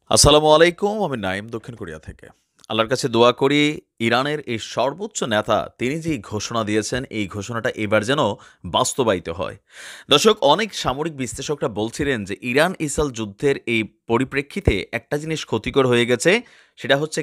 আসসালামু আলাইকুম। আমি নাইম দক্ষিণ কোরিয়া থেকে। আল্লাহর কাছে দোয়া করি ইরানের এই সর্বোচ্চ নেতা তিনি যে ঘোষণা দিয়েছেন এই ঘোষণাটা এবার যেন বাস্তবায়িত হয়। দর্শক অনেক সামরিক বিশ্লেষকরা বলছিলেন যে ইরান ইসরায়েল যুদ্ধের এই পরিপ্রেক্ষিতে একটা জিনিস ক্ষতিকর হয়ে গেছে সেটা হচ্ছে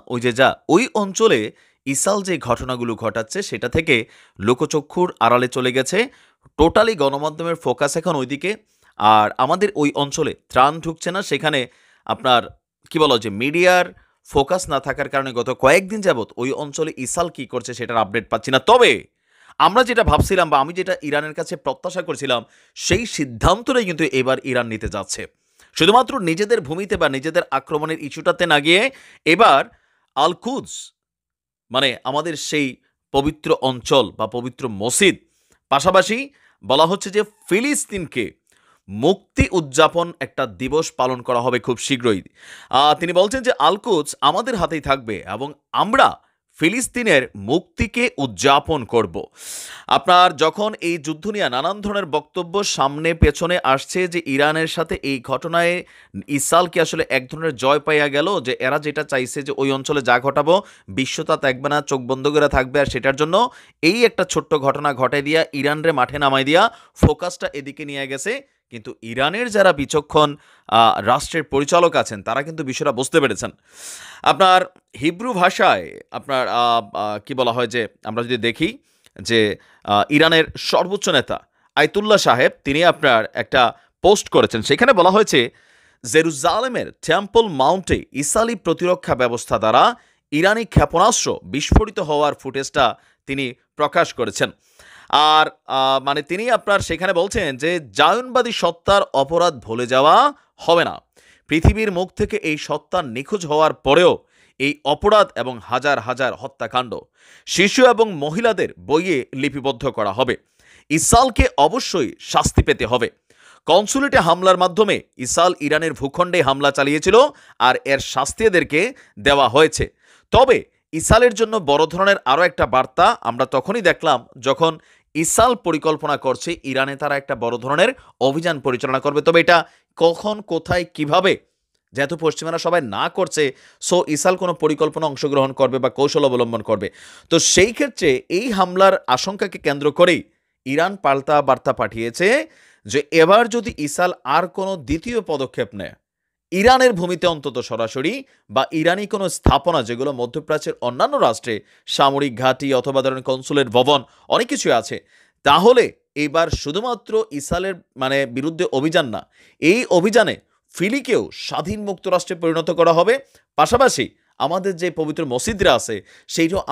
ওই অঞ্চলে ইসরায়েল যে ঘটনাগুলো ঘটাচ্ছে সেটা থেকে লোকচক্ষুর আড়ালে চলে গেছে। টোটালি গণমাধ্যমের ফোকাস এখন ওইদিকে। আর আমাদের ওই অঞ্চলে ত্রাণ ঢুকছে না সেখানে আপনার কি বলা হয় যে মিডিয়ার ফোকাস না থাকার কারণে গত কয়েকদিন যাবৎ ওই অঞ্চলে ইসাল কি করছে সেটার আপডেট পাচ্ছি না। তবে আমরা যেটা ভাবছিলাম বা আমি যেটা ইরানের কাছে প্রত্যাশা করছিলাম সেই সিদ্ধান্তটাই কিন্তু এবার ইরান নিতে যাচ্ছে। শুধুমাত্র নিজেদের ভূমিতে বা নিজেদের আক্রমণের ইস্যুটাতে না গিয়ে এবার আল কুদস মানে আমাদের সেই পবিত্র অঞ্চল বা পবিত্র মসজিদ, পাশাপাশি বলা হচ্ছে যে ফিলিস্তিনকে মুক্তি উদযাপন একটা দিবস পালন করা হবে খুব শীঘ্রই। তিনি বলছেন যে আল-কুদস আমাদের হাতেই থাকবে এবং আমরা ফিলিস্তিনের মুক্তিকে উদযাপন করব। আপনার যখন এই যুদ্ধ নিয়ে নানান ধরনের বক্তব্য সামনে পেছনে আসছে যে ইরানের সাথে এই ঘটনায় ইসরায়েল কি আসলে এক ধরনের জয় পাইয়া গেল, যে এরা যেটা চাইছে যে ওই অঞ্চলে যা ঘটাবো বিশ্ব তা দেখবে না, চোখ বন্ধ করে থাকবে, আর সেটার জন্য এই একটা ছোট্ট ঘটনা ঘটাই দিয়া ইরানরে মাঠে নামাই দিয়া ফোকাসটা এদিকে নিয়ে গেছে। কিন্তু ইরানের যারা বিচক্ষণ রাষ্ট্রের পরিচালক আছেন তারা কিন্তু বিষয়টা বুঝতে পেরেছেন। আপনার হিব্রু ভাষায় আপনার কি বলা হয় যে আমরা যদি দেখি যে ইরানের সর্বোচ্চ নেতা আয়তুল্লাহ সাহেব তিনি আপনার একটা পোস্ট করেছেন, সেখানে বলা হয়েছে জেরুজালেমের টেম্পল মাউন্টে ইসরায়েলি প্রতিরক্ষা ব্যবস্থা দ্বারা ইরানি ক্ষেপণাস্ত্র বিস্ফোরিত হওয়ার ফুটেজটা তিনি প্রকাশ করেছেন। আর মানে তিনি আপনার সেখানে বলছেন যে জায়নবাদী সত্তার অপরাধ ভুলে যাওয়া হবে না। পৃথিবীর মুখ থেকে এই সত্তা নিখোঁজ হওয়ার পরেও এই অপরাধ এবং হাজার হাজার হত্যাকাণ্ড শিশু এবং মহিলাদের বইয়ে লিপিবদ্ধ করা হবে। ইসরায়েলকে অবশ্যই শাস্তি পেতে হবে। কনসুলেটে হামলার মাধ্যমে ইসরায়েল ইরানের ভূখণ্ডে হামলা চালিয়েছিল আর এর শাস্তি এদেরকে দেওয়া হয়েছে। তবে ইসরায়েলের জন্য বড় ধরনের আরও একটা বার্তা আমরা তখনই দেখলাম যখন ইসরায়েল পরিকল্পনা করছে ইরানে তারা একটা বড় ধরনের অভিযান পরিচালনা করবে। তবে এটা কখন, কোথায়, কিভাবে, যেহেতু পশ্চিমারা সবাই না করছে, সো ইসরায়েল কোনো পরিকল্পনা অংশগ্রহণ করবে বা কৌশল অবলম্বন করবে। তো সেই ক্ষেত্রে এই হামলার আশঙ্কাকে কেন্দ্র করেই ইরান পাল্টা বার্তা পাঠিয়েছে যে এবার যদি ইসরায়েল আর কোনো দ্বিতীয় পদক্ষেপ নেয় ইরানের ভূমিতে অন্তত সরাসরি বা ইরানি কোনো স্থাপনা যেগুলো মধ্যপ্রাচ্যের অন্যান্য রাষ্ট্রে সামরিক ঘাঁটি অথবা ধরেন কনসুলেট ভবন অনেক কিছু আছে, তাহলে এবার শুধুমাত্র ইসরায়েলের মানে বিরুদ্ধে অভিযান না, এই অভিযানে ফিলিকেও স্বাধীন মুক্ত রাষ্ট্রে পরিণত করা হবে। পাশাপাশি আমাদের যে পবিত্র মসজিদরা আছে সেইটাও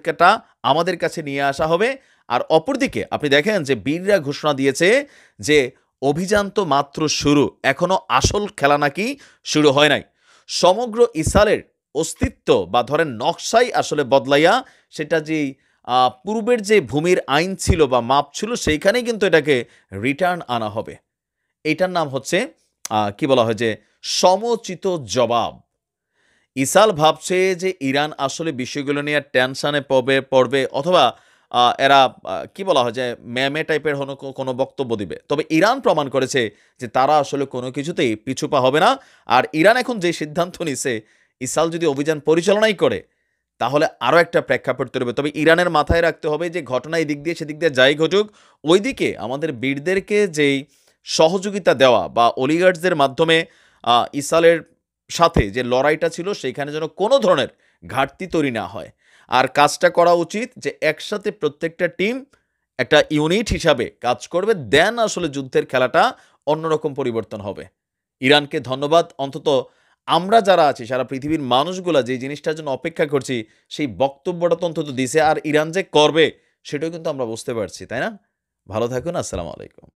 আমাদের কাছে নিয়ে আসা হবে। আর অপরদিকে আপনি দেখেন যে বীররা ঘোষণা দিয়েছে যে অভিযান তো মাত্র শুরু, এখনো আসল খেলা নাকি শুরু হয় নাই। সমগ্র ইসরায়েলের অস্তিত্ব বা ধরেন নকশাই আসলে বদলাইয়া সেটা যে পূর্বের যে ভূমির আইন ছিল বা মাপ ছিল সেইখানেই কিন্তু এটাকে রিটার্ন আনা হবে। এটার নাম হচ্ছে কি বলা হয় যে সমচিত জবাব। ইসরায়েল ভাবছে যে ইরান আসলে বিষয়গুলো নিয়ে টেনশনে পড়বে অথবা এরা কি বলা হয় যে ম্যামে টাইপের কোনো বক্তব্য দিবে। তবে ইরান প্রমাণ করেছে যে তারা আসলে কোনো কিছুতেই পিছুপা হবে না। আর ইরান এখন যে সিদ্ধান্ত নিছে ইসরায়েল যদি অভিযান পরিচালনাই করে তাহলে আরও একটা প্রেক্ষাপট তৈরি হবে। তবে ইরানের মাথায় রাখতে হবে যে ঘটনা এই দিক দিয়ে সেদিক দিয়ে যাই ঘটুক, ওইদিকে আমাদের বীরদেরকে যেই সহযোগিতা দেওয়া বা অলিগার্ডসদের মাধ্যমে ইসরায়েলের সাথে যে লড়াইটা ছিল সেইখানে যেন কোনো ধরনের ঘাটতি তৈরি না হয়। আর কাজটা করা উচিত যে একসাথে প্রত্যেকটা টিম একটা ইউনিট হিসাবে কাজ করবে, দেন আসলে যুদ্ধের খেলাটা অন্যরকম পরিবর্তন হবে। ইরানকে ধন্যবাদ, অন্তত আমরা যারা আছি সারা পৃথিবীর মানুষগুলা যে জিনিসটার জন্য অপেক্ষা করছি সেই বক্তব্যটা তো অন্তত দিছে, আর ইরান যে করবে সেটাও কিন্তু আমরা বুঝতে পারছি, তাই না? ভালো থাকুন, আসসালামু আলাইকুম।